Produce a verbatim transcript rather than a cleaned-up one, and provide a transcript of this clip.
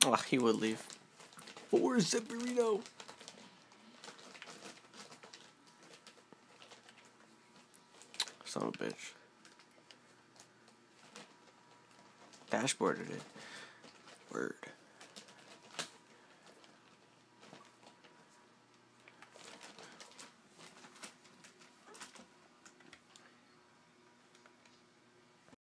Oh, he would leave. But where's the burrito? Son of a bitch. Dashboarded it. Word.